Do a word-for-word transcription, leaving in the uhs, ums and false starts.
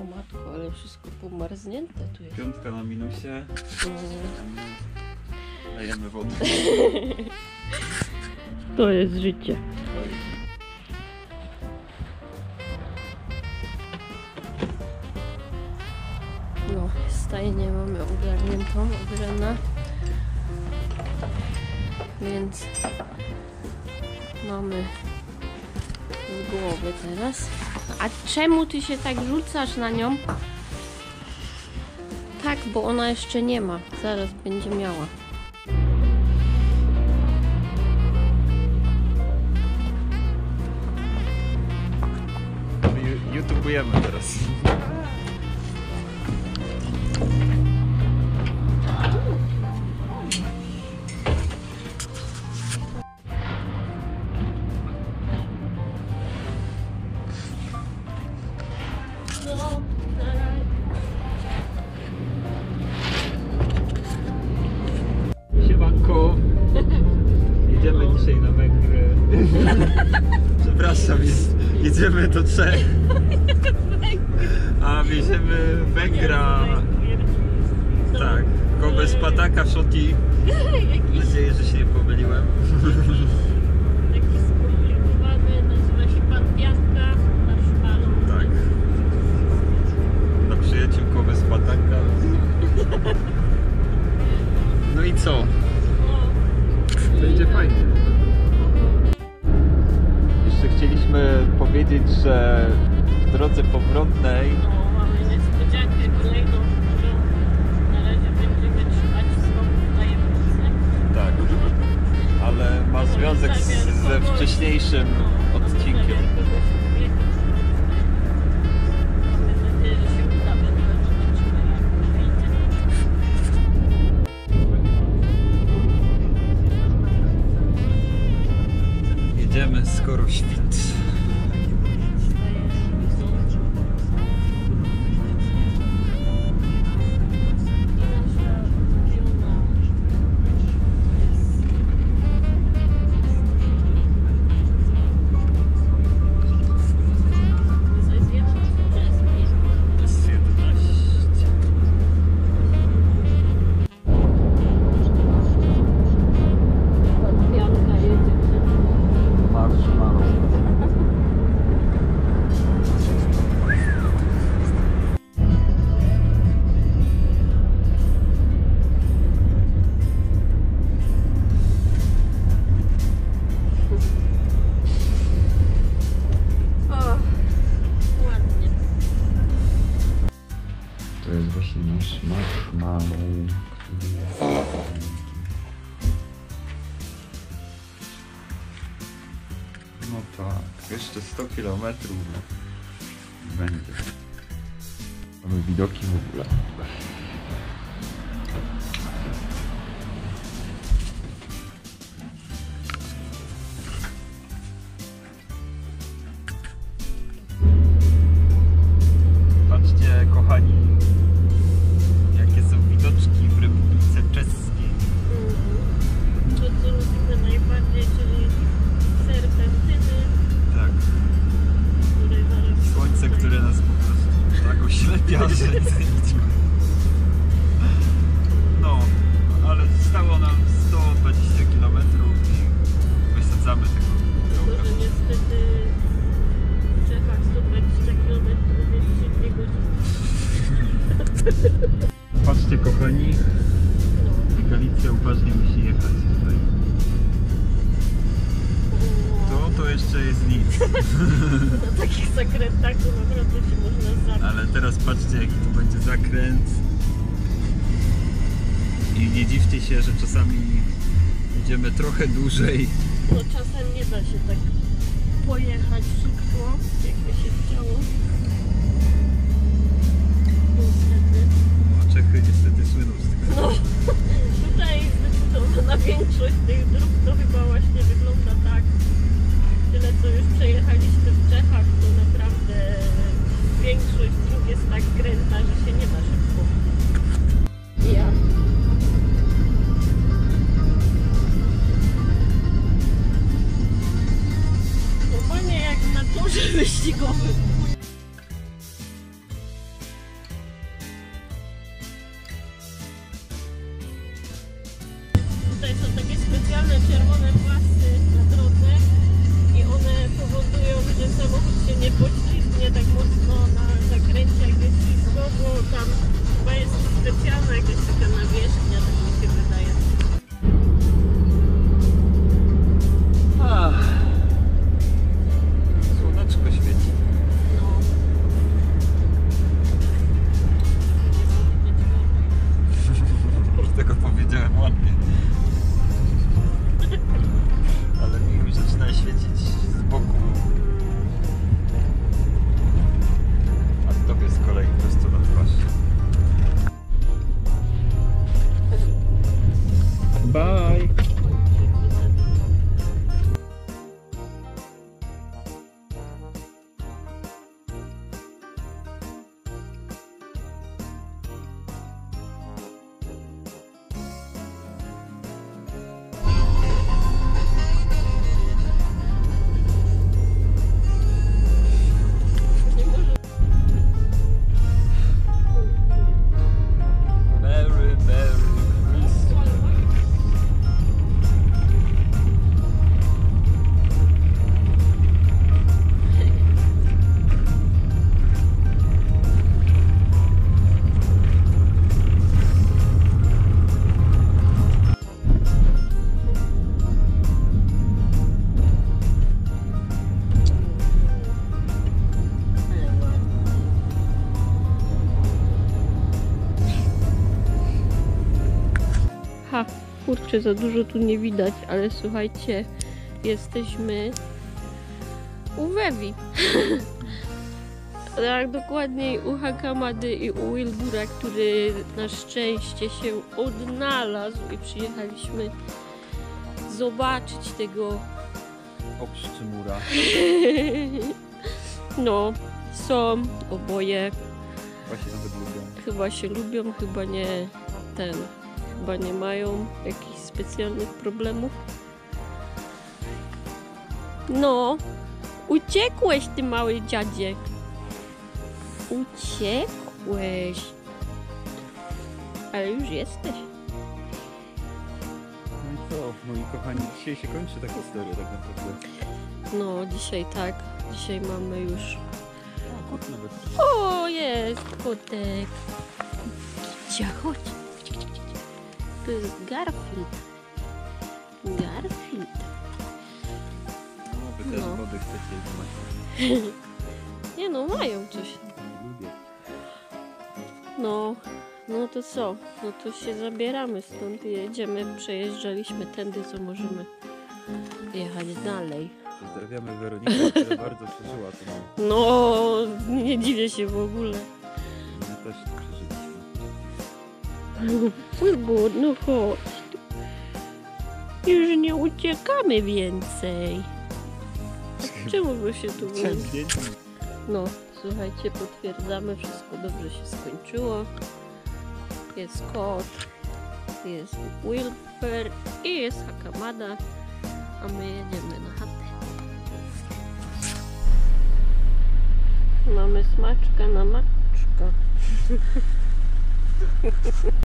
O matko, ale wszystko pomarznięte tu jest. Piątka na minusie. Mm. Dajemy wodę. To jest życie. No, stajnię mamy ogarniętą, ograna. Więc mamy z głowy teraz. A czemu ty się tak rzucasz na nią? Tak, bo ona jeszcze nie ma. Zaraz będzie miała. YouTubujemy teraz. Siemanko. Jedziemy dzisiaj na Węgry. Przepraszam, jedziemy do Czech. A wieziemy Węgra. Tak, Kobe z Pataka w Szoti. Mam nadzieję, że się nie pomyliłem. Taki skomplikowany, nazywa się Pan Piastka, Marszpalu. Tak. Na przyjaciół Kobe z Pataka. No i co? Będzie fajnie. Jeszcze chcieliśmy powiedzieć, że w drodze powrotnej No, mamy niespodziankę kolejną, którą na razie będziemy trzymać w tajemnicy. tak, ale ma związek z, ze wcześniejszym odcinkiem. Mamy nadzieję, że się uda, bo zobaczymy, jak wyjdzie. Jedziemy skoro świt. To jest właśnie nasz marshmallow, który jest... No tak, jeszcze sto kilometrów będzie. Mamy widoki w ogóle. Patrzcie, kochani, jakie są widoczki w Republice Czeskiej. To, co lubimy najbardziej, czyli serpentyny. Tak. Które zaraz Słońce, które nas po prostu tak oślepia, że nie widzimy. No, ale zostało nam sto dwadzieścia kilometrów i wysadzamy tego Tylko, że niestety w Czechach sto dwadzieścia kilometrów jest dwie godziny. Patrzcie, kochani, No. Galicja uważnie musi jechać tutaj. To, to jeszcze jest nic. Na takich zakrętach to naprawdę się można zabić. Ale teraz patrzcie, jaki tu będzie zakręt. I nie dziwcie się, że czasami jedziemy trochę dłużej. No czasem nie da się tak pojechać szybko, jakby się chciało. Niestety. No, Czechy niestety słyną z tego. No, tutaj zdecydowana większość tych dróg to chyba właśnie wygląda tak. Tyle co już przejechaliśmy w Czechach, to naprawdę większość dróg jest tak kręta, że się nie da szybko. Ja. Normalnie jak na torze wyścigowym. kurczę, za dużo tu nie widać, ale słuchajcie, jesteśmy u Wewi. Tak, dokładniej u Hakamady i u Wilbura, który na szczęście się odnalazł i przyjechaliśmy zobaczyć tego. Obszczymura. No, są oboje. Chyba się nawet lubią. Chyba się lubią, chyba nie ten. Chyba nie mają jakichś specjalnych problemów. No, uciekłeś, ty mały dziadzie. Uciekłeś. Ale już jesteś. No i co, moi kochani, dzisiaj się kończy ta historia tak naprawdę. No, dzisiaj tak. Dzisiaj mamy już... O, kot nawet. O, jest kotek. Kicia, chodź. To jest Garfield. Garfield. No, wy też No. wody chcecie i macie. Nie no, mają coś. Nie lubię. No, no to co? No to się zabieramy stąd i jedziemy. Przejeżdżaliśmy tędy, co możemy jechać dalej. Pozdrawiamy Weronikę, która bardzo przeżyła to. No, nie dziwię się w ogóle. My też przeżyliśmy. Wilbur, no chodź. Już nie uciekamy więcej. Czemu by się tu nie... No, słuchajcie, potwierdzamy, wszystko dobrze się skończyło. Jest kot, jest Wilber i jest Hakamada, a my jedziemy na chatę. Mamy smaczka na maczka.